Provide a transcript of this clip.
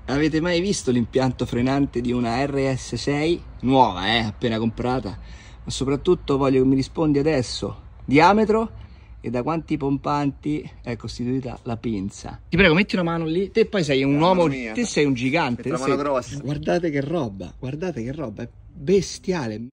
Avete mai visto l'impianto frenante di una RS6? Nuova, appena comprata. Ma soprattutto voglio che mi rispondi adesso. Diametro e da quanti pompanti è costituita la pinza. Ti prego, metti una mano lì. Te poi sei un uomo, te sei un gigante. Grossa. Guardate che roba, è bestiale.